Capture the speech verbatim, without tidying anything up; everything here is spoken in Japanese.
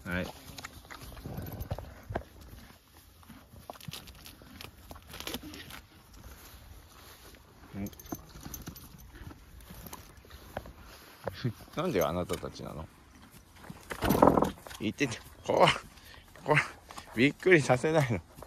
はい。なんであなたたちなの？言ってて、こう、こう、びっくりさせないの。